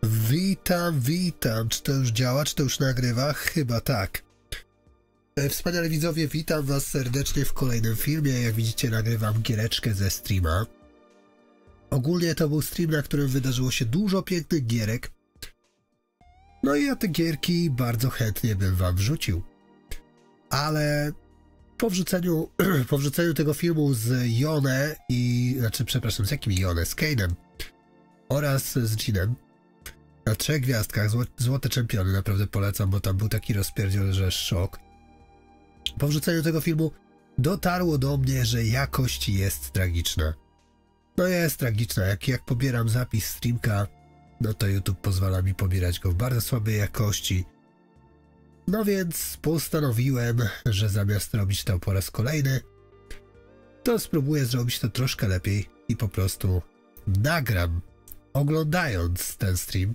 Witam. Czy to już działa? Czy to już nagrywa? Chyba tak. Wspaniale widzowie, witam was serdecznie w kolejnym filmie. Jak widzicie, nagrywam giereczkę ze streama. Ogólnie to był stream, na którym wydarzyło się dużo pięknych gierek. No i ja te gierki bardzo chętnie bym wam wrzucił. Ale po wrzuceniu tego filmu z Yone z jakim Yone? Z Kane'em oraz z Jinem na 3 gwiazdkach, złote czempiony, naprawdę polecam, bo tam był taki rozpierdziel, że szok. Po wrzuceniu tego filmu dotarło do mnie, że jakość jest tragiczna. No jest tragiczna, jak pobieram zapis streamka, no to YouTube pozwala mi pobierać go w bardzo słabej jakości. No więc postanowiłem, że zamiast robić to po raz kolejny, to spróbuję zrobić to troszkę lepiej i po prostu nagram, oglądając ten stream.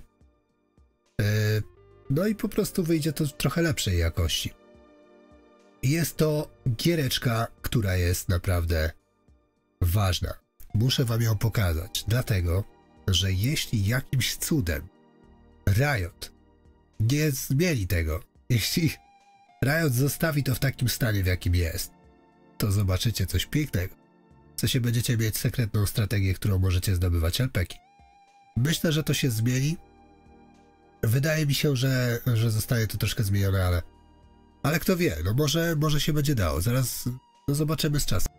No i po prostu wyjdzie to w trochę lepszej jakości. Jest to giereczka, która jest naprawdę ważna. Muszę wam ją pokazać, dlatego, że jeśli jakimś cudem Riot nie zmieni tego, jeśli Riot zostawi to w takim stanie, w jakim jest, to zobaczycie coś pięknego. W sensie będziecie mieć sekretną strategię, którą możecie zdobywać LP-ki. Myślę, że to się zmieni. Wydaje mi się, że zostanie to troszkę zmienione, ale kto wie, no może się będzie dało. Zaraz zobaczymy z czasem.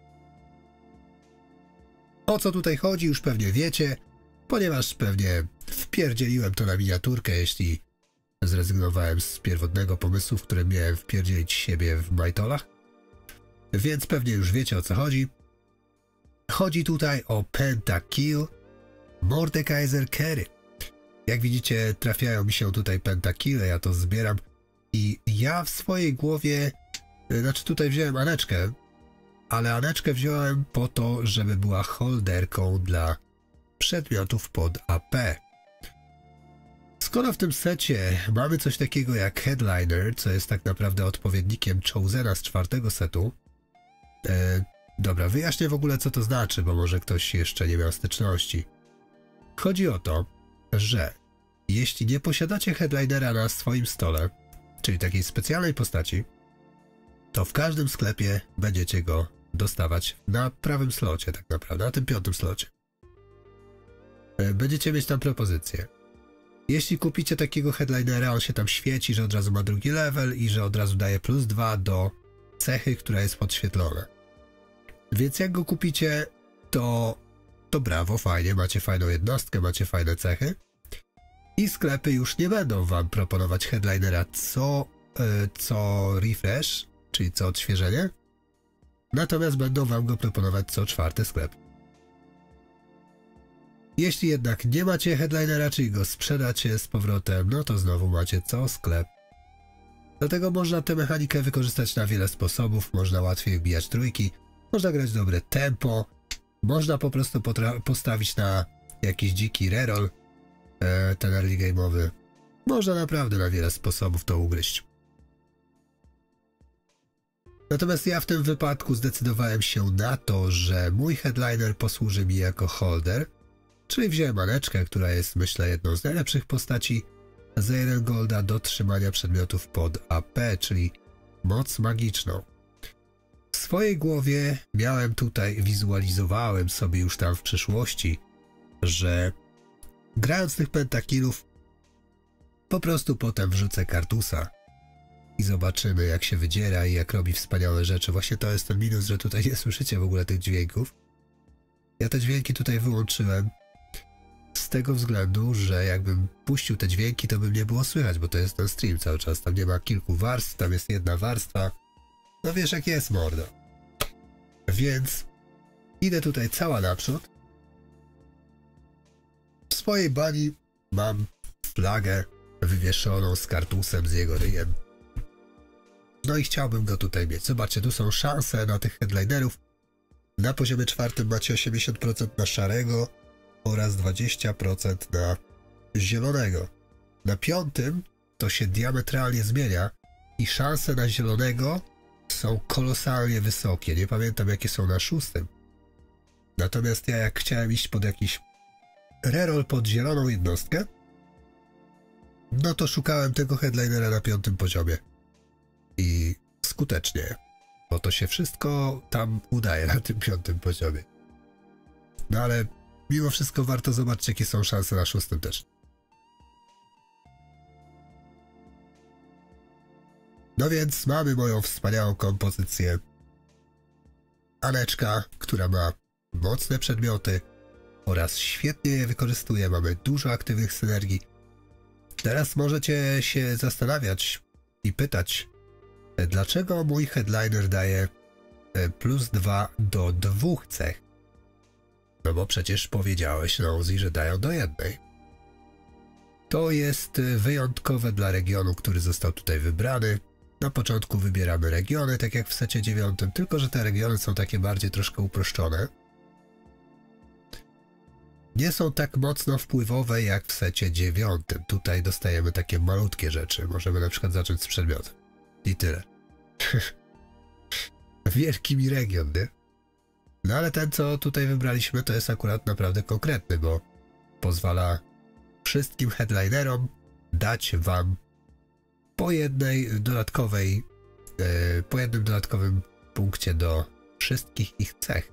O co tutaj chodzi, już pewnie wiecie, ponieważ pewnie wpierdzieliłem to na miniaturkę, jeśli zrezygnowałem z pierwotnego pomysłu, w którym miałem wpierdzielić siebie w Majtolach. Więc pewnie już wiecie, o co chodzi. Chodzi tutaj o Pentakill Mordekaiser Kerry. Jak widzicie, trafiają mi się tutaj pentakille, ja to zbieram i ja w swojej głowie, tutaj wziąłem Aneczkę, ale Aneczkę wziąłem po to, żeby była holderką dla przedmiotów pod AP. Skoro w tym secie mamy coś takiego jak Headliner, co jest tak naprawdę odpowiednikiem Chosena z 4. setu, dobra, wyjaśnię w ogóle, co to znaczy, bo może ktoś jeszcze nie miał styczności. Chodzi o to, że jeśli nie posiadacie Headlinera na swoim stole, czyli takiej specjalnej postaci, to w każdym sklepie będziecie go dostawać na prawym slocie, tak naprawdę, na tym 5. slocie. Będziecie mieć tam propozycję. Jeśli kupicie takiego Headlinera, on się tam świeci, że od razu ma 2. level i że od razu daje +2 do cechy, która jest podświetlona. Więc jak go kupicie, to brawo, fajnie, macie fajną jednostkę, macie fajne cechy i sklepy już nie będą wam proponować Headlinera co refresh, czyli co odświeżenie, natomiast będą wam go proponować co 4. sklep. Jeśli jednak nie macie Headlinera, czyli go sprzedacie z powrotem, no to znowu macie co sklep. Dlatego można tę mechanikę wykorzystać na wiele sposobów, można łatwiej wbijać trójki, można grać dobre tempo, można po prostu postawić na jakiś dziki reroll, ten early game'owy. Można naprawdę na wiele sposobów to ugryźć. Natomiast ja w tym wypadku zdecydowałem się na to, że mój Headliner posłuży mi jako holder, czyli wziąłem Aneczkę, która jest, myślę, jedną z najlepszych postaci za 1 golda do trzymania przedmiotów pod AP, czyli moc magiczną. W swojej głowie wizualizowałem sobie już tam w przyszłości, że grając tych pentakillów po prostu potem wrzucę Kartusa i zobaczymy, jak się wydziera i jak robi wspaniałe rzeczy. Właśnie to jest ten minus, że tutaj nie słyszycie w ogóle tych dźwięków. Ja te dźwięki tutaj wyłączyłem z tego względu, że jakbym puścił te dźwięki, to bym nie było słychać, bo to jest ten stream cały czas. Tam nie ma kilku warstw, tam jest jedna warstwa. No wiesz, jak jest, mordo. Więc idę tutaj cała naprzód. W swojej bani mam flagę wywieszoną z Kartusem, z jego ryjem. No i chciałbym go tutaj mieć. Zobaczcie, tu są szanse na tych headlinerów. Na poziomie 4 macie 80% na szarego oraz 20% na zielonego. Na 5 to się diametralnie zmienia i szanse na zielonego są kolosalnie wysokie. Nie pamiętam, jakie są na 6. Natomiast ja, jak chciałem iść pod jakiś reroll pod zieloną jednostkę, no to szukałem tego headlinera na 5. poziomie. I skutecznie, bo to się wszystko tam udaje na tym 5. poziomie. No ale mimo wszystko warto zobaczyć, jakie są szanse na 6. też. No więc mamy moją wspaniałą kompozycję. Aneczka, która ma mocne przedmioty oraz świetnie je wykorzystuje. Mamy dużo aktywnych synergii. Teraz możecie się zastanawiać i pytać, dlaczego mój headliner daje +2 do 2 cech? No bo przecież powiedziałeś, Nosy, że dają do 1. To jest wyjątkowe dla regionu, który został tutaj wybrany. Na początku wybieramy regiony, tak jak w secie 9, tylko że te regiony są takie bardziej troszkę uproszczone. Nie są tak mocno wpływowe jak w secie 9. Tutaj dostajemy takie malutkie rzeczy. Możemy na przykład zacząć z przedmiotem. I tyle. Wielki mi region, nie? No ale ten, co tutaj wybraliśmy, to jest akurat naprawdę konkretny, bo pozwala wszystkim headlinerom dać wam po jednym dodatkowym punkcie do wszystkich ich cech.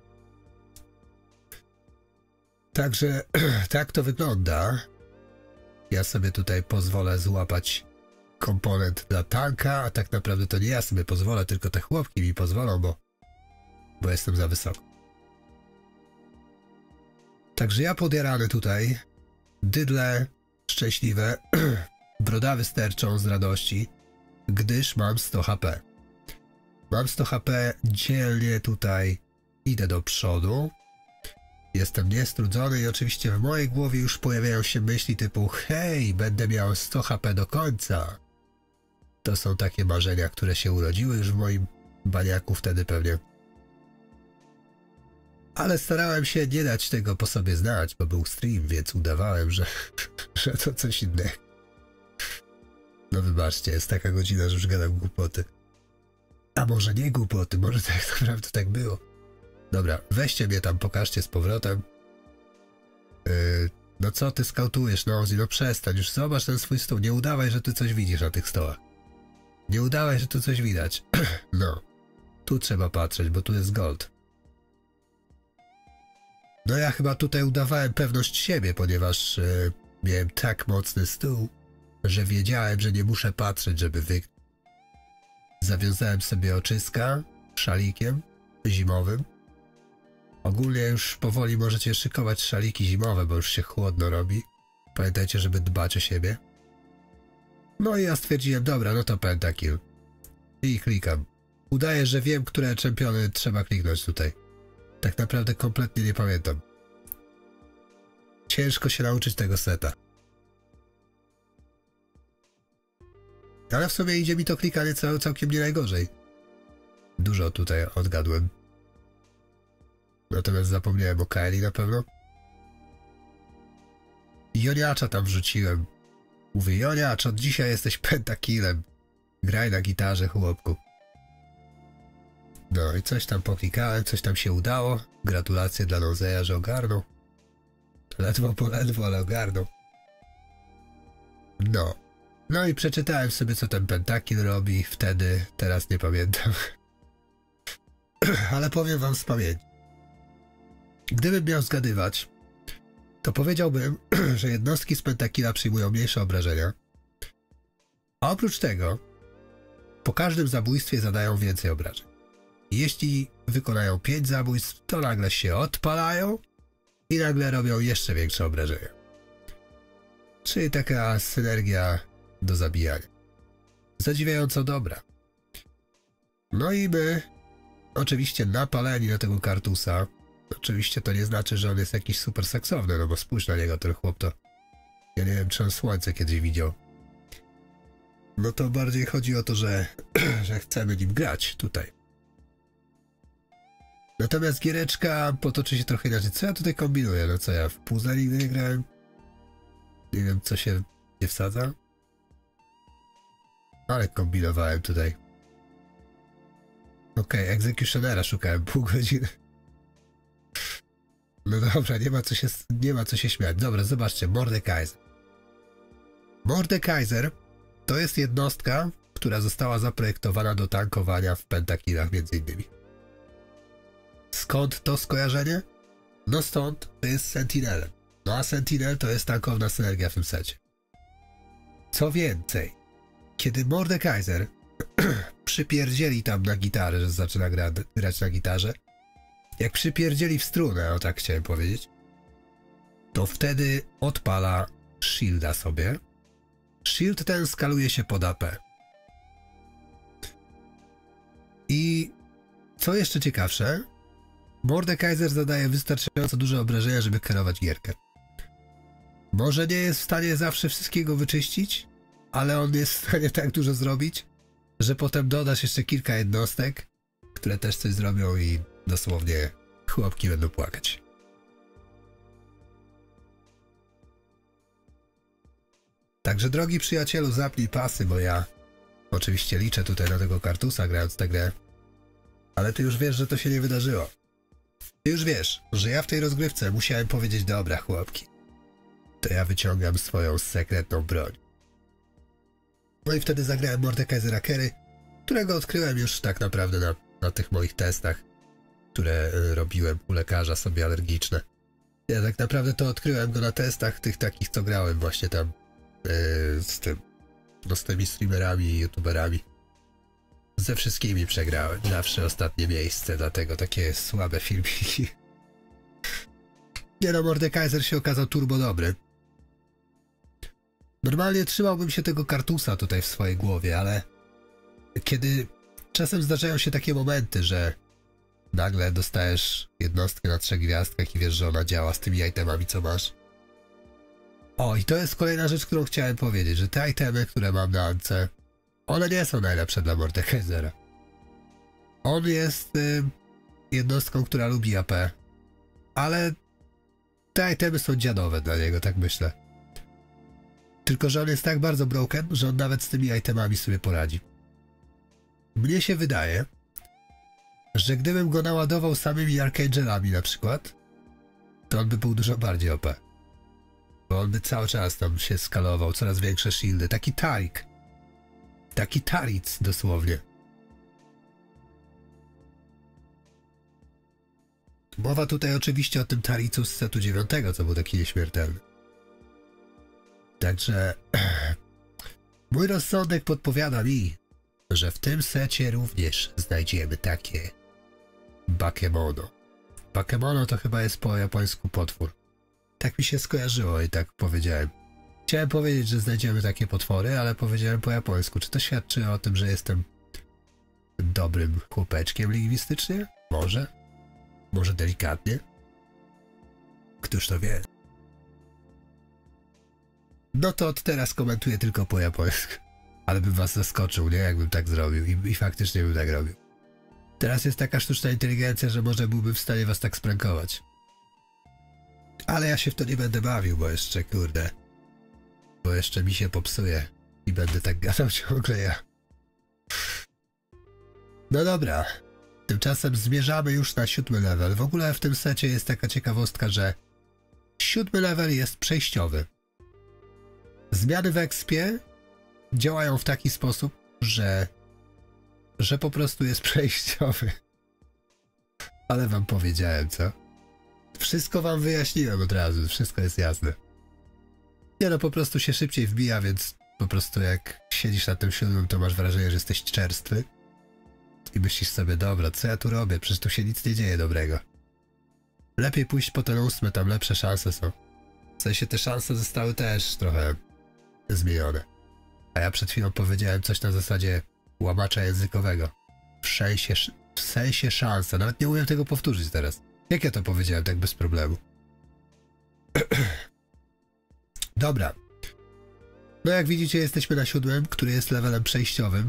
Także tak to wygląda. Ja sobie tutaj pozwolę złapać komponent dla tanka, a tak naprawdę to nie ja sobie pozwolę, tylko te chłopki mi pozwolą, bo jestem za wysoko. Także ja podjarany tutaj, dydle szczęśliwe, brodawy sterczą z radości, gdyż mam 100 HP. Mam 100 HP, dzielnie tutaj idę do przodu. Jestem niestrudzony i oczywiście w mojej głowie już pojawiają się myśli typu hej, będę miał 100 HP do końca. To są takie marzenia, które się urodziły już w moim baniaku wtedy pewnie. Ale starałem się nie dać tego po sobie znać, bo był stream, więc udawałem, że to coś innego. No wybaczcie, jest taka godzina, że już gadam głupoty. A może nie głupoty, może tak naprawdę tak było. Dobra, weźcie mnie tam, pokażcie z powrotem. No co ty skautujesz, Nosy? No przestań, już zobacz ten swój stół. Nie udawaj, że ty coś widzisz na tych stołach. Nie udawaj, że tu coś widać. No, tu trzeba patrzeć, bo tu jest gold. No ja chyba tutaj udawałem pewność siebie, ponieważ miałem tak mocny stół, że wiedziałem, że nie muszę patrzeć, żeby Zawiązałem sobie oczyska szalikiem zimowym. Ogólnie już powoli możecie szykować szaliki zimowe, bo już się chłodno robi. Pamiętajcie, żeby dbać o siebie. No i ja stwierdziłem, dobra, no to pentakill. I klikam. Udaję, że wiem, które czempiony trzeba kliknąć tutaj. Tak naprawdę kompletnie nie pamiętam. Ciężko się nauczyć tego seta. Ale w sumie idzie mi to klikanie całkiem nie najgorzej. Dużo tutaj odgadłem. Natomiast zapomniałem o Kaeli na pewno. Joniacza tam wrzuciłem. Mówię, Joniacz, od dzisiaj jesteś pentakillem. Graj na gitarze, chłopku. No i coś tam poklikałem, coś tam się udało. Gratulacje dla Noseya, że ogarnął. Ledwo, ale ogarnął. No. No i przeczytałem sobie, co ten pentakill robi wtedy, teraz nie pamiętam. Ale powiem wam z pamięci. Gdybym miał zgadywać, to powiedziałbym, że jednostki z pentakilla przyjmują mniejsze obrażenia. A oprócz tego, po każdym zabójstwie zadają więcej obrażeń. Jeśli wykonają 5 zabójstw, to nagle się odpalają i nagle robią jeszcze większe obrażenia. Czyli taka synergia do zabijania. Zadziwiająco dobra. No i my, oczywiście napaleni na tego Kartusa. Oczywiście to nie znaczy, że on jest jakiś super seksowny, no bo spójrz na niego, ten chłop to... Ja nie wiem, czy on słońce kiedyś widział. No to bardziej chodzi o to, że chcemy nim grać tutaj. Natomiast giereczka potoczy się trochę inaczej. Co ja tutaj kombinuję? No co ja w puzzle nigdy nie grałem? Nie wiem, co się nie wsadza. Ale kombinowałem tutaj. Okej, Executionera szukałem pół godziny. No dobra, nie ma co się śmiać. Dobra, zobaczcie, Mordekaiser. Mordekaiser to jest jednostka, która została zaprojektowana do tankowania w pentakillach między innymi. Skąd to skojarzenie? No stąd, to jest Sentinelem. No a Sentinel to jest tankowna synergia w tym secie. Co więcej, kiedy Mordekaiser przypierdzieli tam na gitarę, że zaczyna grać na gitarze, jak przypierdzieli w strunę, o tak chciałem powiedzieć, to wtedy odpala shielda sobie. Shield ten skaluje się pod AP. I co jeszcze ciekawsze, Mordekaiser zadaje wystarczająco duże obrażenia, żeby kierować gierkę. Może nie jest w stanie zawsze wszystkiego wyczyścić, ale on jest w stanie tak dużo zrobić, że potem dodasz jeszcze kilka jednostek, które też coś zrobią i dosłownie chłopki będą płakać. Także drogi przyjacielu, zapnij pasy, bo ja oczywiście liczę tutaj na tego Kartusa grając tę grę, ale ty już wiesz, że to się nie wydarzyło. Ty już wiesz, że ja w tej rozgrywce musiałem powiedzieć: dobra chłopki, to ja wyciągam swoją sekretną broń. No i wtedy zagrałem Mordekaisera Kerry, którego odkryłem już tak naprawdę na tych moich testach, które robiłem u lekarza sobie alergiczne. Ja tak naprawdę to odkryłem go na testach tych takich, co grałem właśnie tam z tymi streamerami i youtuberami. Ze wszystkimi przegrałem. Zawsze ostatnie miejsce, dlatego takie słabe filmiki. Nie no, Mordekaiser się okazał turbo dobry. Normalnie trzymałbym się tego Kartusa tutaj w swojej głowie, ale kiedy czasem zdarzają się takie momenty, że nagle dostajesz jednostkę na 3 gwiazdkach i wiesz, że ona działa z tymi itemami, co masz. O, i to jest kolejna rzecz, którą chciałem powiedzieć, że te itemy, które mam na Ance, one nie są najlepsze dla Mordekaisera. On jest jednostką, która lubi AP, ale te itemy są dziadowe dla niego, tak myślę. Tylko że on jest tak bardzo broken, że on nawet z tymi itemami sobie poradzi. Mnie się wydaje, że gdybym go naładował samymi Archangelami na przykład, to on by był dużo bardziej OP. Bo on by cały czas tam się skalował, coraz większe shieldy. Taki Tarik. Taki Taric dosłownie. Mowa tutaj oczywiście o tym Taricu z setu 9, co był taki nieśmiertelny. Także mój rozsądek podpowiada mi, że w tym secie również znajdziemy takie Bakemono. Bakemono to chyba jest po japońsku potwór. Tak mi się skojarzyło i tak powiedziałem. Chciałem powiedzieć, że znajdziemy takie potwory, ale powiedziałem po japońsku. Czy to świadczy o tym, że jestem dobrym chłopeczkiem lingwistycznie? Może? Może delikatnie? Któż to wie? No to od teraz komentuję tylko po japońsku. Ale bym was zaskoczył, nie? Jakbym tak zrobił. I faktycznie bym tak robił. Teraz jest taka sztuczna inteligencja, że może byłbym w stanie was tak sprankować. Ale ja się w to nie będę bawił, bo jeszcze, kurde... Bo jeszcze mi się popsuje. I będę tak gadał ciągle ja. No dobra. Tymczasem zmierzamy już na 7 level. W ogóle w tym secie jest taka ciekawostka, że 7 level jest przejściowy. Zmiany w expie działają w taki sposób, że po prostu jest przejściowy. Ale wam powiedziałem, co? Wszystko wam wyjaśniłem od razu, wszystko jest jasne. Nie no, po prostu się szybciej wbija, więc po prostu jak siedzisz na tym 7, to masz wrażenie, że jesteś czerstwy i myślisz sobie: dobra, co ja tu robię? Przecież tu się nic nie dzieje dobrego. Lepiej pójść po ten 8, tam lepsze szanse są. W sensie te szanse zostały też trochę zmienione. A ja przed chwilą powiedziałem coś na zasadzie łamacza językowego. W sensie szansa. Nawet nie umiem tego powtórzyć teraz. Jak ja to powiedziałem tak bez problemu? Dobra. No jak widzicie, jesteśmy na 7, który jest levelem przejściowym.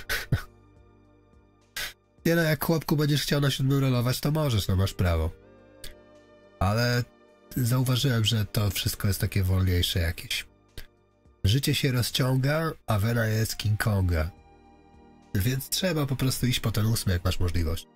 Nie no, jak chłopku będziesz chciał na 7 rolować, to możesz, no masz prawo. Ale zauważyłem, że to wszystko jest takie wolniejsze jakieś. Życie się rozciąga, a wena jest King Konga. Więc trzeba po prostu iść po ten 8, jak masz możliwość.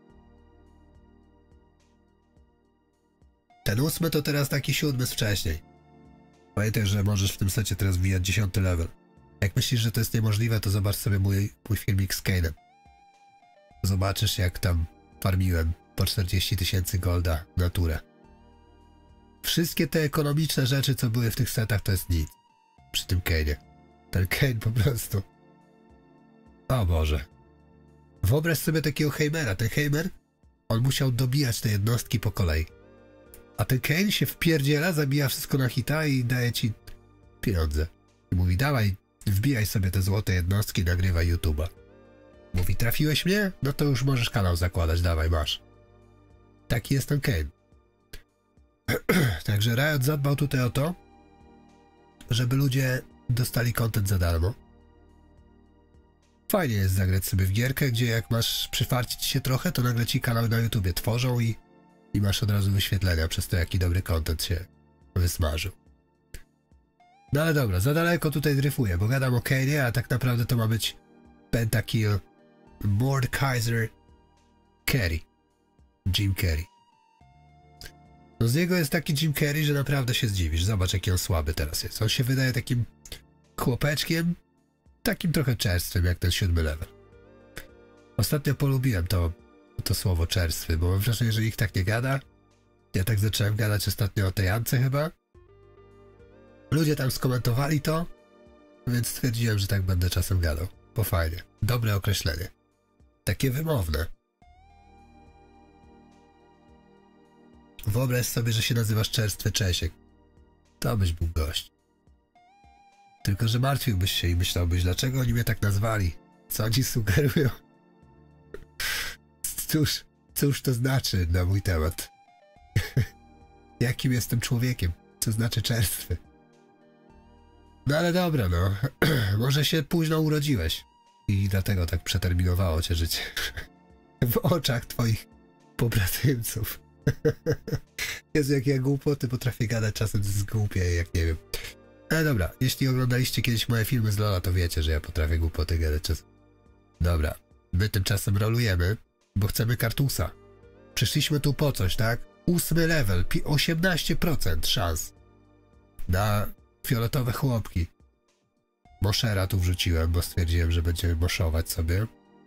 Ten 8 to teraz taki 7 z wcześniej. Pamiętaj, że możesz w tym secie teraz wbijać 10 level. Jak myślisz, że to jest niemożliwe, to zobacz sobie mój filmik z Kane'em. Zobaczysz, jak tam farmiłem po 40 000 golda na turę. Wszystkie te ekonomiczne rzeczy, co były w tych setach, to jest nic. Przy tym Kane'ie. Ten Kane po prostu... O Boże. Wyobraź sobie takiego Heimera. Ten Heimer, on musiał dobijać te jednostki po kolei. A ten Kane się wpierdziela, zabija wszystko na hita i daje ci pieniądze. I mówi, dawaj, wbijaj sobie te złote jednostki, nagrywaj YouTube'a. Mówi, trafiłeś mnie? No to już możesz kanał zakładać, dawaj, masz. Taki jest ten Kane. Także Riot zadbał tutaj o to, żeby ludzie dostali content za darmo. Fajnie jest zagrać sobie w gierkę, gdzie jak masz przyfarcić się trochę, to nagle ci kanał na YouTubie tworzą i masz od razu wyświetlenia przez to, jaki dobry content się wysmażył. No ale dobra, za daleko tutaj dryfuję, bo gadam o Kane'ie, a tak naprawdę to ma być Pentakill Mordekaiser Carry. Jim Carrey. No z niego jest taki Jim Carrey, że naprawdę się zdziwisz. Zobacz, jaki on słaby teraz jest. On się wydaje takim chłopeczkiem, takim trochę czerstwym, jak ten 7 level. Ostatnio polubiłem to słowo czerstwy, bo mam wrażenie, że nikt tak nie gada. Ja tak zacząłem gadać ostatnio o tej Ance chyba. Ludzie tam skomentowali to, więc stwierdziłem, że tak będę czasem gadał. Bo fajnie. Dobre określenie. Takie wymowne. Wyobraź sobie, że się nazywasz Czerstwy Czesiek. To byś był gość. Tylko, że martwiłbyś się i myślałbyś, dlaczego oni mnie tak nazwali? Co oni sugerują? Cóż to znaczy na mój temat? Jakim jestem człowiekiem? Co znaczy czerstwy? No ale dobra, no. Może się późno urodziłeś i dlatego tak przeterminowało cię życie. W oczach twoich pobratymców. Jezu, jak ja głupoty potrafię gadać, czasem z głupie, jak nie wiem. Ale dobra, jeśli oglądaliście kiedyś moje filmy z LoL'a, to wiecie, że ja potrafię głupoty gadać czasem. Dobra, my tymczasem rolujemy, bo chcemy kartusa. Przyszliśmy tu po coś, tak? 8 level, 18% szans na fioletowe chłopki. Moshera tu wrzuciłem, bo stwierdziłem, że będziemy moszować sobie.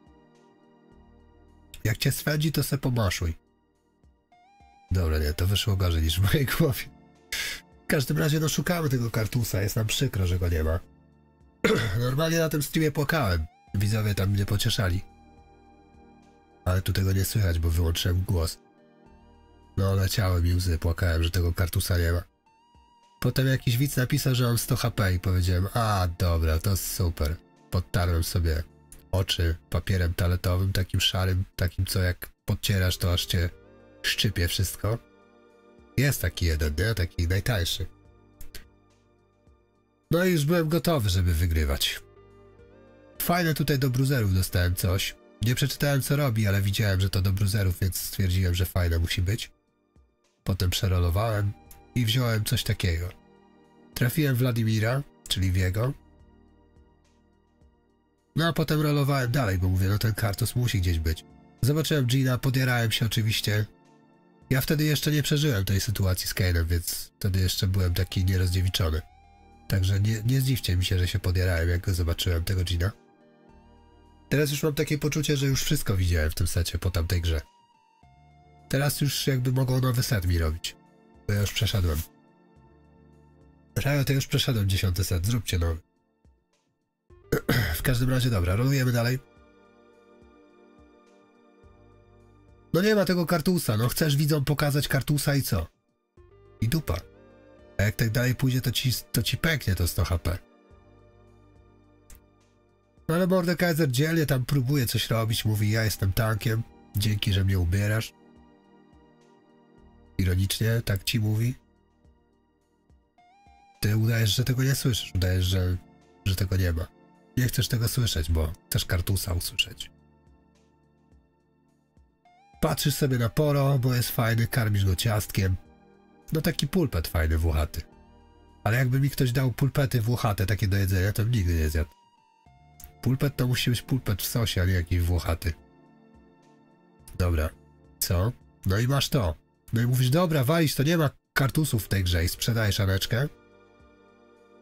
Jak cię swędzi, to se pomaszuj. Dobra, nie, to wyszło gorzej niż w mojej głowie. W każdym razie, no szukamy tego kartusa, jest nam przykro, że go nie ma. Normalnie na tym streamie płakałem. Widzowie tam mnie pocieszali. Ale tu tego nie słychać, bo wyłączyłem głos. No, leciały mi łzy, płakałem, że tego kartusa nie ma. Potem jakiś widz napisał, że mam 100 HP i powiedziałem, a dobra, to super. Podtarłem sobie oczy papierem toaletowym, takim szarym, takim co jak podcierasz, to aż cię szczypie wszystko. Jest taki jeden, nie? Taki najtańszy. No i już byłem gotowy, żeby wygrywać. Fajne tutaj do bruzerów dostałem coś. Nie przeczytałem, co robi, ale widziałem, że to do bruzerów, więc stwierdziłem, że fajne musi być. Potem przerolowałem i wziąłem coś takiego. Trafiłem Wladimira, czyli Wiego. No a potem rolowałem dalej, bo mówię, no ten kartus musi gdzieś być. Zobaczyłem Gina, podjarałem się oczywiście. Ja wtedy jeszcze nie przeżyłem tej sytuacji z Kane'em, więc wtedy jeszcze byłem taki nierozdziewiczony. Także nie zdziwcie mi się, że się podjarałem, jak go zobaczyłem, tego Gina. Teraz już mam takie poczucie, że już wszystko widziałem w tym secie po tamtej grze. Teraz już jakby mogą nowy set mi robić. Bo ja już przeszedłem. Riot, ja już przeszedłem 10 set, zróbcie nowy. W każdym razie dobra, rolujemy dalej. No nie ma tego kartusa, no chcesz widzom pokazać kartusa i co? I dupa. A jak tak dalej pójdzie, to ci pęknie to 100 HP. No ale Mordekaiser dzielnie tam próbuje coś robić, mówi, ja jestem tankiem, dzięki, że mnie ubierasz. Ironicznie tak ci mówi. Ty udajesz, że tego nie słyszysz, udajesz, że tego nie ma. Nie chcesz tego słyszeć, bo chcesz kartusa usłyszeć. Patrzysz sobie na Poro, bo jest fajny, karmisz go ciastkiem. No taki pulpet fajny, włochaty. Ale jakby mi ktoś dał pulpety włochate takie do jedzenia, to bym nigdy nie zjadł. Pulpet to musi być pulpet w sosie, a nie jakiś włochaty. Dobra. Co? No i masz to. No i mówisz, dobra, walić, to nie ma kartusów w tej grze i sprzedajesz Aneczkę.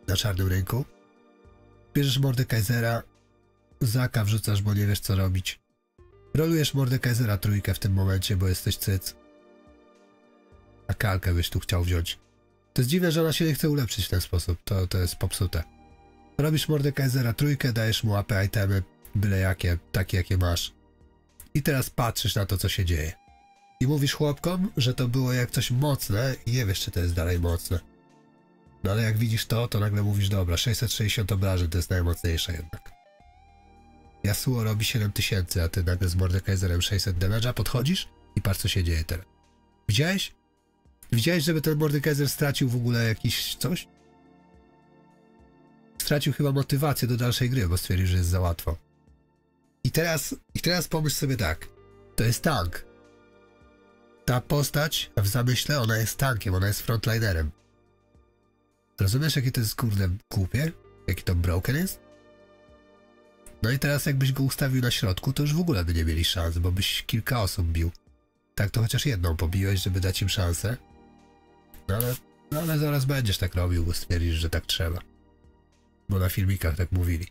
na czarnym rynku. Bierzesz Mordekaisera, Zaka wrzucasz, bo nie wiesz co robić. Rolujesz Mordekaisera trójkę w tym momencie, bo jesteś cyc. A kalkę byś tu chciał wziąć. To jest dziwne, że ona się nie chce ulepszyć w ten sposób. To jest popsute. Robisz Mordekaisera trójkę, dajesz mu AP itemy, byle jakie, takie jakie masz. I teraz patrzysz na to, co się dzieje. I mówisz chłopkom, że to było jak coś mocne i nie wiesz, czy to jest dalej mocne. No ale jak widzisz to nagle mówisz, dobra, 660 obrażeń to jest najmocniejsze jednak. Yasuo robi 7000, a ty nagle z Mordekaiserem 600 damage'a podchodzisz i patrz, co się dzieje teraz. Widziałeś? Widziałeś, żeby ten Mordekaiser stracił w ogóle jakiś coś? Stracił chyba motywację do dalszej gry, bo stwierdził, że jest za łatwo. I teraz pomyśl sobie tak. To jest tank. Ta postać w zamyśle, ona jest tankiem, ona jest frontlinerem. Rozumiesz, jakie to jest kurde głupie? Jaki to broken jest? No i teraz jakbyś go ustawił na środku, to już w ogóle by nie mieli szans, bo byś kilka osób bił. Tak to chociaż jedną pobiłeś, żeby dać im szansę. No ale zaraz będziesz tak robił, bo stwierdzisz, że tak trzeba. Bo na filmikach tak mówili.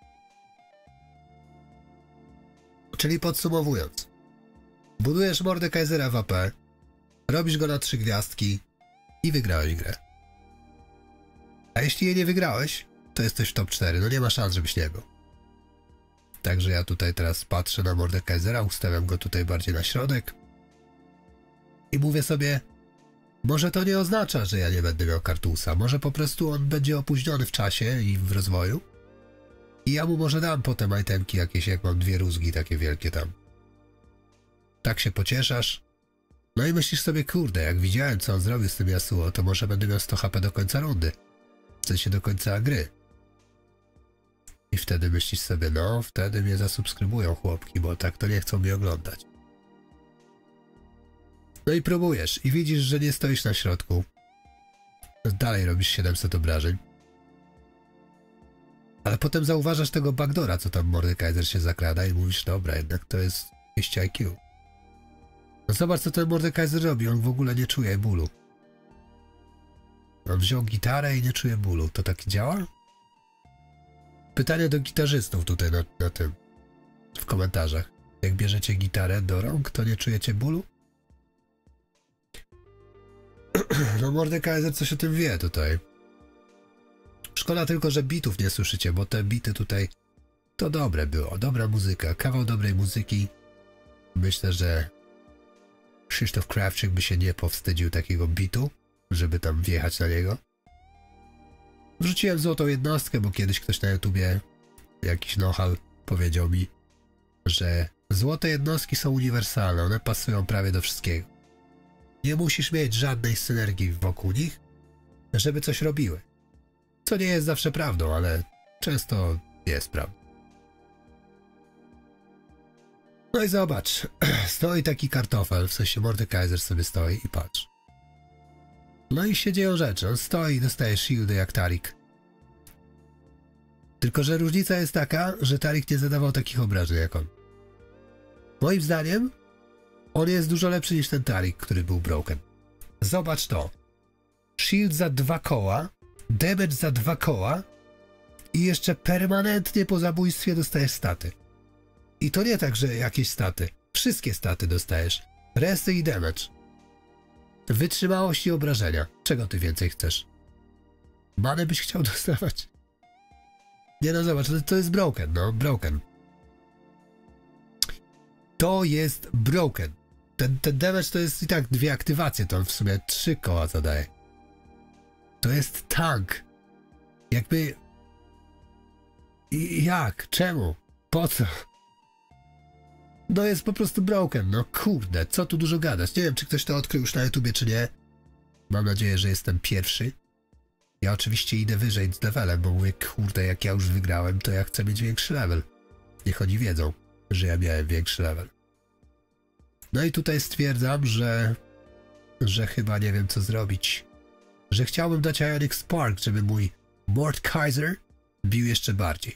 Czyli podsumowując. Budujesz Mordekaisera w AP, robisz go na 3 gwiazdki i wygrałeś grę. A jeśli jej nie wygrałeś, to jesteś w top 4, no nie ma szans, żebyś nie był. Także ja tutaj teraz patrzę na Mordekaisera, ustawiam go tutaj bardziej na środek i mówię sobie, może to nie oznacza, że ja nie będę miał Kartusa, może po prostu on będzie opóźniony w czasie i w rozwoju i ja mu może dam potem itemki jakieś, jak mam 2 rózgi takie wielkie tam. Tak się pocieszasz, no i myślisz sobie, kurde, jak widziałem, co on zrobił z tym Yasuo, to może będę miał 100 HP do końca rundy, w sensie do końca gry. I wtedy myślisz sobie, no, wtedy mnie zasubskrybują chłopki, bo tak to nie chcą mnie oglądać. No i próbujesz i widzisz, że nie stoisz na środku. Dalej robisz 700 obrażeń. Ale potem zauważasz tego backdora, co tam Mordekaiser się zakrada i mówisz, dobra, jednak to jest 200 IQ. No zobacz, co ten Mordekaiser robi, on w ogóle nie czuje bólu. On wziął gitarę i nie czuje bólu. To tak działa? Pytanie do gitarzystów tutaj na tym, w komentarzach. Jak bierzecie gitarę do rąk, to nie czujecie bólu? No Mordekaiser coś o tym wie tutaj. Szkoda tylko, że bitów nie słyszycie, bo te bity tutaj to dobre było, dobra muzyka, kawał dobrej muzyki. Myślę, że Krzysztof Krawczyk by się nie powstydził takiego bitu, żeby tam wjechać na niego. Wrzuciłem złotą jednostkę, bo kiedyś ktoś na YouTubie, jakiś nohal, powiedział mi, że złote jednostki są uniwersalne, one pasują prawie do wszystkiego. Nie musisz mieć żadnej synergii wokół nich, żeby coś robiły. Co nie jest zawsze prawdą, ale często jest prawdą. No i zobacz, stoi taki kartofel, w sensie Mordekaiser sobie stoi i patrz. No i się dzieją rzeczy, on stoi i dostaje shieldy jak Taric. Tylko że różnica jest taka, że Taric nie zadawał takich obrażeń jak on. Moim zdaniem on jest dużo lepszy niż ten Taric, który był broken. Zobacz to. Shield za 2 koła, damage za 2 koła i jeszcze permanentnie po zabójstwie dostajesz staty. I to nie tak, że jakieś staty. Wszystkie staty dostajesz. Resty i damage. Wytrzymałość i obrażenia. Czego ty więcej chcesz? Manę byś chciał dostawać? Nie no, zobacz, to jest broken, no, broken. To jest broken. Ten damage to jest i tak 2 aktywacje, to on w sumie 3 koła zadaje. To jest tank. Jakby... Jak? Czemu? Po co? No jest po prostu broken, no kurde, co tu dużo gadać. Nie wiem, czy ktoś to odkrył już na YouTubie, czy nie. Mam nadzieję, że jestem pierwszy. Ja oczywiście idę wyżej z levelem, bo mówię, kurde, jak ja już wygrałem, to ja chcę mieć większy level. Niech oni wiedzą, że ja miałem większy level. No i tutaj stwierdzam, że chyba nie wiem, co zrobić. Że chciałbym dać Ionic Spark, żeby mój Mordekaiser bił jeszcze bardziej.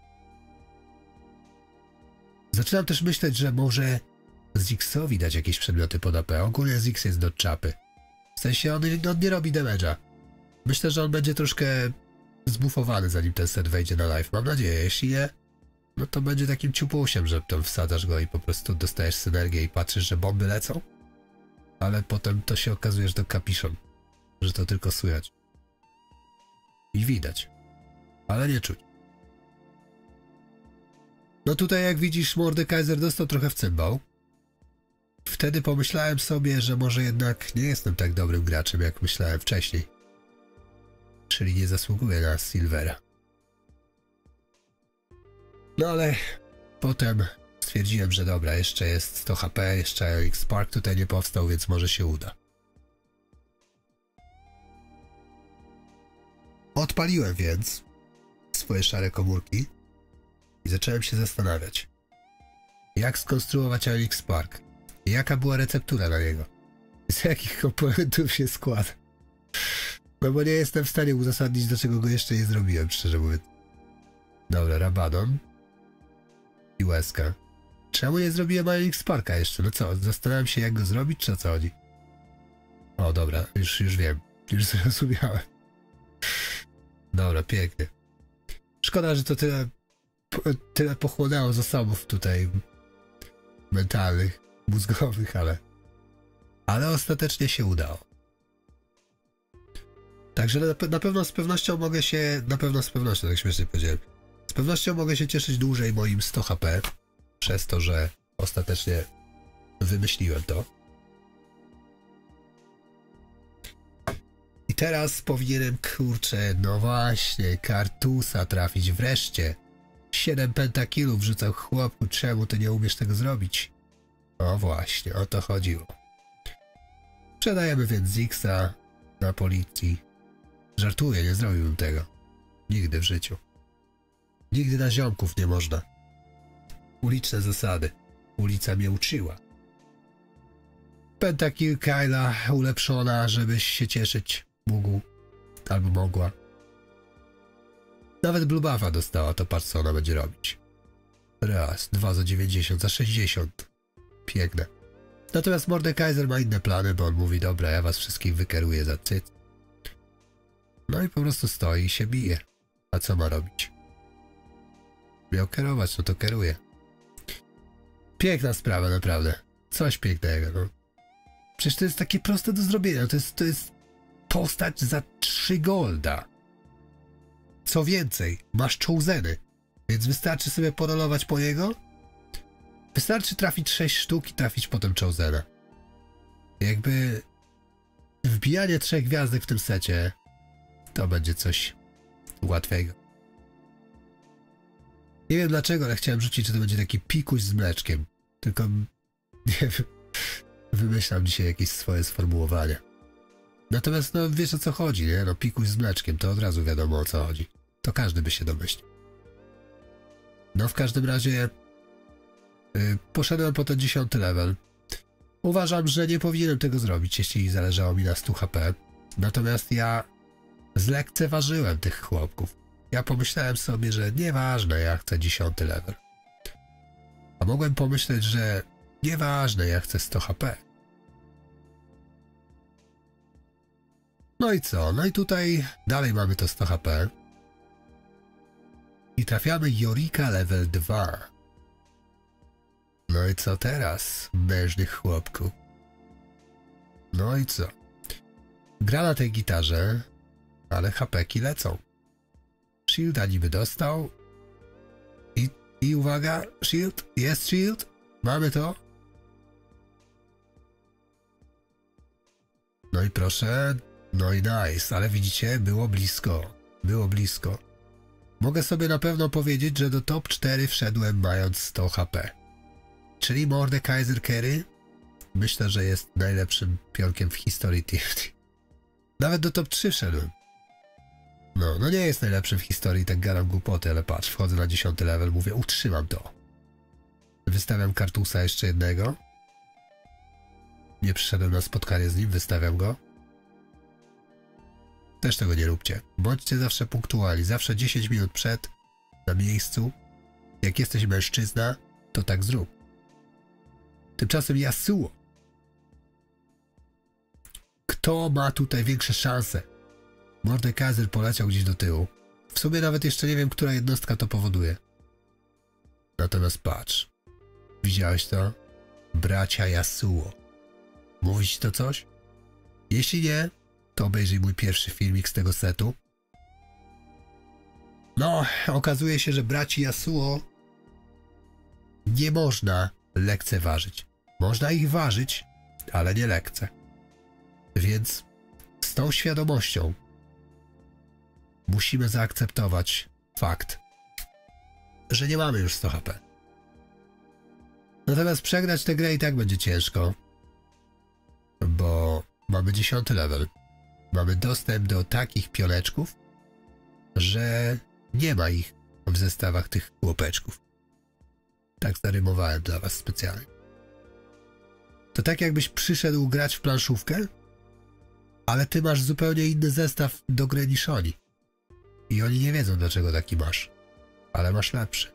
Zaczynam też myśleć, że może Ziggsowi dać jakieś przedmioty pod AP. Ogólnie Ziggs jest do czapy. W sensie on nie robi damage'a. Myślę, że on będzie troszkę zbufowany, zanim ten set wejdzie na live. Mam nadzieję, jeśli nie, no to będzie takim ciupusiem, że tam wsadzasz go i po prostu dostajesz synergię i patrzysz, że bomby lecą, ale potem to się okazuje, że to kapiszon, że to tylko słychać. I widać, ale nie czuć. No tutaj jak widzisz, Mordekaiser dostał trochę w cymbał. Wtedy pomyślałem sobie, że może jednak nie jestem tak dobrym graczem, jak myślałem wcześniej. Czyli nie zasługuję na Silvera. No ale potem stwierdziłem, że dobra, jeszcze jest 100 HP, jeszcze X-Spark tutaj nie powstał, więc może się uda. Odpaliłem więc swoje szare komórki i zacząłem się zastanawiać, jak skonstruować X-Spark i jaka była receptura na niego, z jakich komponentów się składa. No bo nie jestem w stanie uzasadnić, dlaczego go jeszcze nie zrobiłem, szczerze mówiąc. Dobra, Rabadon i łezka. Czemu nie zrobiłem X-Sparka jeszcze? No co, zastanawiam się, jak go zrobić, czy o co chodzi? O, dobra, już wiem. Już zrozumiałem. Dobra, pięknie. Szkoda, że to tyle pochłonęło zasobów tutaj mentalnych, mózgowych, ale ostatecznie się udało. Także na pewno z pewnością mogę się, tak śmiesznie powiedziałem, z pewnością mogę się cieszyć dłużej moim 100 HP, przez to, że ostatecznie wymyśliłem to. I teraz powinienem, kurczę, no właśnie, Kartusa trafić wreszcie. 7 pentakilów wrzucał chłopku, czemu ty nie umiesz tego zrobić? O właśnie, o to chodziło. Sprzedajemy więc Zixa na policji. Żartuję, nie zrobiłbym tego. Nigdy w życiu. Nigdy na ziomków nie można. Uliczne zasady. Ulica mnie uczyła. Pentakill Kyla ulepszona, żebyś się cieszyć mógł. Albo mogła. Nawet Blue Buffa dostała, to patrz co ona będzie robić. Raz, 2 za 90, za 60. Piękne. Natomiast Mordekaiser ma inne plany, bo on mówi, dobra, ja was wszystkich wykeruję za cyc. No i po prostu stoi i się bije. A co ma robić? Miał kierować, no to kieruje. Piękna sprawa, naprawdę. Coś pięknego, no. Przecież to jest takie proste do zrobienia. To jest postać za 3 golda. Co więcej, masz Choseny, więc wystarczy sobie porolować po niego. Wystarczy trafić 6 sztuk i trafić potem Chosena. Jakby wbijanie 3 gwiazdek w tym secie to będzie coś łatwego. Nie wiem dlaczego, ale chciałem rzucić, że to będzie taki pikuś z mleczkiem. Tylko nie wiem, wymyślam dzisiaj jakieś swoje sformułowania. Natomiast no wiesz o co chodzi, nie? No pikuś z mleczkiem, to od razu wiadomo o co chodzi. To każdy by się domyślił. No w każdym razie poszedłem po ten 10 level. Uważam, że nie powinienem tego zrobić, jeśli zależało mi na 100 HP. Natomiast ja zlekceważyłem tych chłopków. Ja pomyślałem sobie, że nieważne, ja chcę 10 level. A mogłem pomyśleć, że nieważne, ja chcę 100 HP. No i co? No i tutaj dalej mamy to 100 HP. I trafiamy Jorika level 2. No i co teraz, mężnych chłopku? No i co? Gra na tej gitarze, ale HP-ki lecą. Shielda niby dostał. I uwaga, shield, jest shield, mamy to. No i proszę, no i nice, ale widzicie, było blisko. Było blisko. Mogę sobie na pewno powiedzieć, że do top 4 wszedłem mając 100 HP. Czyli Mordekaiser Carry myślę, że jest najlepszym pionkiem w historii TFT. Nawet do top 3 wszedłem. No nie jest najlepszym w historii, tak gadam głupoty, ale patrz, wchodzę na 10 level, mówię, utrzymam to. Wystawiam Kartusa jeszcze jednego. Nie przyszedłem na spotkanie z nim, wystawiam go. Też tego nie róbcie. Bądźcie zawsze punktualni, zawsze 10 minut przed, na miejscu. Jak jesteś mężczyzna, to tak zrób. Tymczasem Yasuo. Kto ma tutaj większe szanse? Mordekaiser poleciał gdzieś do tyłu. W sumie nawet jeszcze nie wiem, która jednostka to powoduje. Natomiast patrz. Widziałeś to? Bracia Yasuo. Mówi ci to coś? Jeśli nie, to obejrzyj mój pierwszy filmik z tego setu. No, okazuje się, że braci Yasuo nie można lekceważyć. Można ich ważyć, ale nie lekce. Więc z tą świadomością musimy zaakceptować fakt, że nie mamy już 100 HP. Natomiast przegrać tę grę i tak będzie ciężko, bo mamy 10 level. Mamy dostęp do takich pioneczków, że nie ma ich w zestawach tych chłopeczków. Tak zarymowałem dla was specjalnie. To tak jakbyś przyszedł grać w planszówkę, ale ty masz zupełnie inny zestaw do gry niż oni. I oni nie wiedzą, dlaczego taki masz. Ale masz lepszy.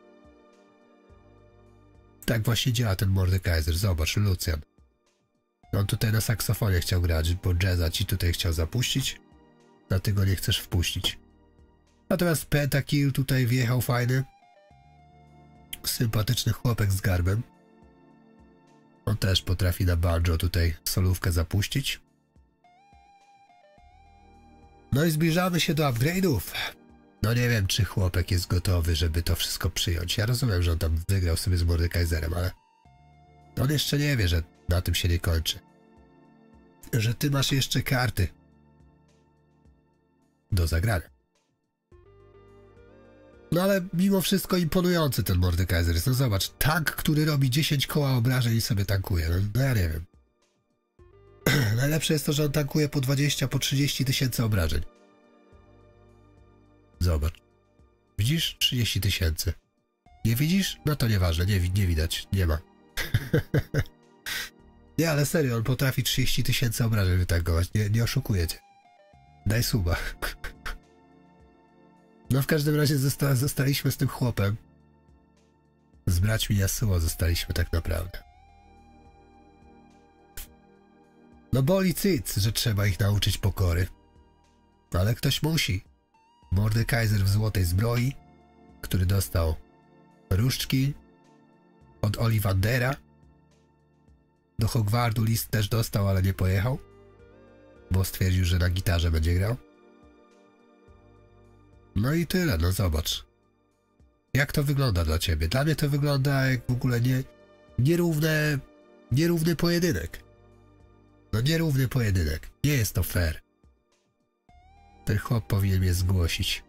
Tak właśnie działa ten Mordekaiser. Zobacz, Lucian. On tutaj na saksofonie chciał grać, bo jazza ci tutaj chciał zapuścić, a ty go nie chcesz wpuścić. Natomiast Pentakill tutaj wjechał fajny. Sympatyczny chłopek z garbem. On też potrafi na banjo tutaj solówkę zapuścić. No i zbliżamy się do upgrade'ów. No nie wiem, czy chłopek jest gotowy, żeby to wszystko przyjąć. Ja rozumiem, że on tam wygrał sobie z Mordekaiserem, ale on jeszcze nie wie, że na tym się nie kończy. Że ty masz jeszcze karty do zagrania. No ale mimo wszystko imponujący ten Mordekaiser jest. No zobacz, tank, który robi 10 koła obrażeń i sobie tankuje. No ja nie wiem. Najlepsze jest to, że on tankuje po 20, po 30 tysięcy obrażeń. Zobacz. Widzisz? 30 tysięcy. Nie widzisz? No to nieważne, nie widać, nie ma. Nie, ale serio, on potrafi 30 tysięcy obrażeń wytankować, nie oszukuję cię. Daj suba. No w każdym razie zostaliśmy z tym chłopem. Z braćmi Yasuo zostaliśmy tak naprawdę. No boli cyc, że trzeba ich nauczyć pokory. Ale ktoś musi. Mordekaiser w złotej zbroi, który dostał różdżki od Ollivandera. Do Hogwartu list też dostał, ale nie pojechał, bo stwierdził, że na gitarze będzie grał. No i tyle, no zobacz. Jak to wygląda dla ciebie? Dla mnie to wygląda jak w ogóle nierówny pojedynek. No nierówny pojedynek. Nie jest to fair. Ten chłop powinien mnie zgłosić.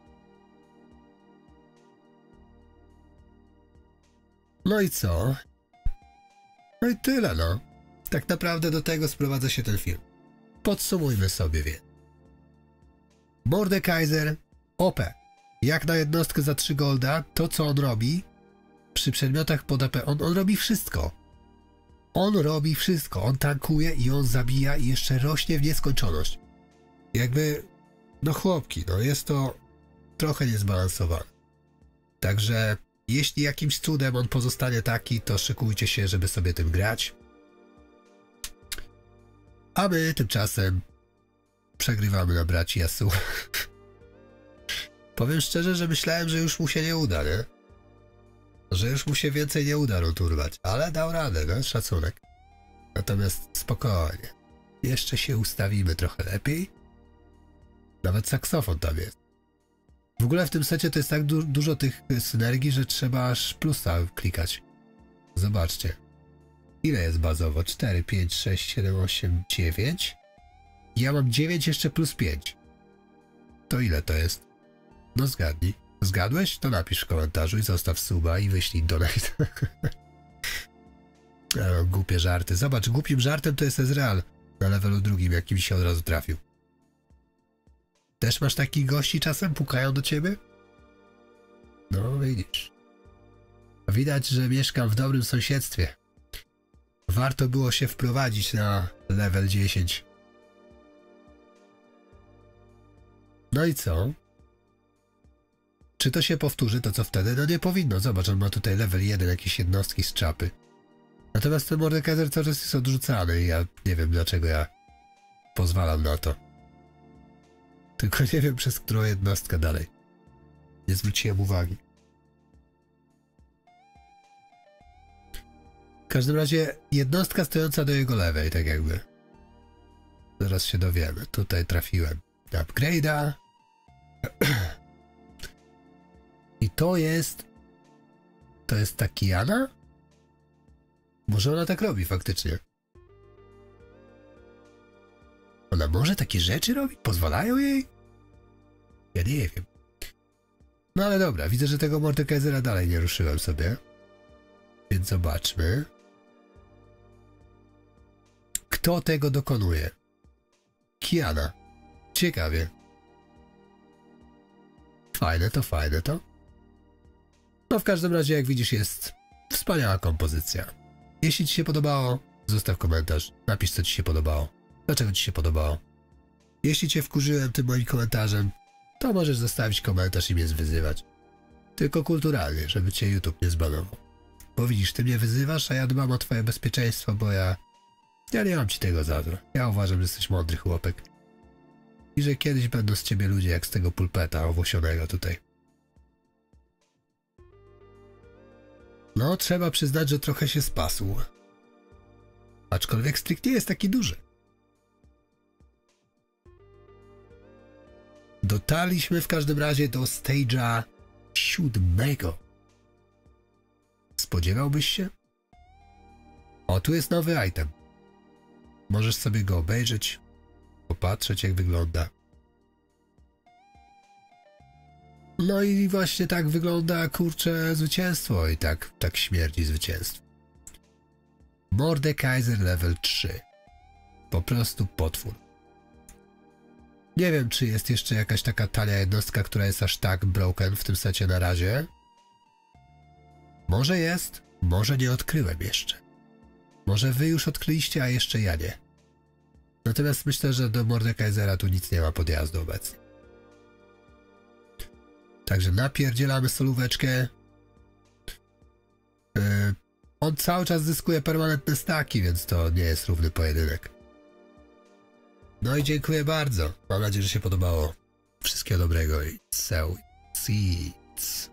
No i co? No i tyle, no. Tak naprawdę do tego sprowadza się ten film. Podsumujmy sobie więc. Mordekaiser OP. Jak na jednostkę za 3 golda, to co on robi przy przedmiotach pod AP, on robi wszystko. On robi wszystko. On tankuje i on zabija i jeszcze rośnie w nieskończoność. Jakby, no chłopki, no jest to trochę niezbalansowane. Także jeśli jakimś cudem on pozostanie taki, to szykujcie się, żeby sobie tym grać. A my tymczasem przegrywamy na braci Yasuo. Powiem szczerze, że myślałem, że już mu się nie uda, nie? Że już mu się więcej nie uda roturwać, ale dał radę, no? Szacunek. Natomiast spokojnie. Jeszcze się ustawimy trochę lepiej. Nawet saksofon tam jest. W ogóle w tym secie to jest tak dużo tych synergii, że trzeba aż plusa klikać. Zobaczcie. Ile jest bazowo? 4, 5, 6, 7, 8, 9. Ja mam 9 jeszcze plus 5. To ile to jest? No zgadnij. Zgadłeś? To napisz w komentarzu i zostaw suba i wyślij donate. Głupie żarty. Zobacz, głupim żartem to jest Ezreal na levelu 2, jaki mi się od razu trafił. Też masz takich gości czasem? Pukają do ciebie? No widzisz. Widać, że mieszkam w dobrym sąsiedztwie. Warto było się wprowadzić na level 10. No i co? Czy to się powtórzy, to co wtedy? No nie powinno. Zobacz, on ma tutaj level 1, jakieś jednostki z czapy. Natomiast ten Mordekaiser cały czas jest odrzucany i ja nie wiem, dlaczego ja pozwalam na to. Tylko nie wiem, przez którą jednostkę dalej. Nie zwróciłem uwagi. W każdym razie jednostka stojąca do jego lewej, tak jakby. Zaraz się dowiemy. Tutaj trafiłem na upgrade'a. I to jest... To jest ta Kiana? Może ona tak robi faktycznie. Ona może takie rzeczy robić? Pozwalają jej? Ja nie wiem. No ale dobra, widzę, że tego Mordekaisera dalej nie ruszyłem sobie. Więc zobaczmy. Kto tego dokonuje? Kiana. Ciekawie. Fajne to, fajne to. No w każdym razie, jak widzisz, jest wspaniała kompozycja. Jeśli ci się podobało, zostaw komentarz. Napisz, co ci się podobało. Dlaczego ci się podobało. Jeśli cię wkurzyłem tym moim komentarzem, to możesz zostawić komentarz i mnie zwyzywać. Tylko kulturalnie, żeby cię YouTube nie zbanował. Bo widzisz, ty mnie wyzywasz, a ja dbam o twoje bezpieczeństwo, bo ja nie mam ci tego za to. Ja uważam, że jesteś mądry chłopek. I że kiedyś będą z ciebie ludzie jak z tego pulpeta owłosionego tutaj. No, trzeba przyznać, że trochę się spasł. Aczkolwiek stryk nie jest taki duży. Dotarliśmy w każdym razie do stage'a 7. Spodziewałbyś się? O, tu jest nowy item. Możesz sobie go obejrzeć, popatrzeć, jak wygląda. No i właśnie tak wygląda, kurczę, zwycięstwo i tak śmierdzi zwycięstwo. Mordekaiser level 3. Po prostu potwór. Nie wiem, czy jest jeszcze jakaś taka tania jednostka, która jest aż tak broken w tym secie na razie. Może jest, może nie odkryłem jeszcze. Może wy już odkryliście, a jeszcze ja nie. Natomiast myślę, że do Mordekaisera tu nic nie ma podjazdu obecnie. Także napierdzielamy solóweczkę. On cały czas zyskuje permanentne staki, więc to nie jest równy pojedynek. No i dziękuję bardzo. Mam nadzieję, że się podobało. Wszystkiego dobrego i seats.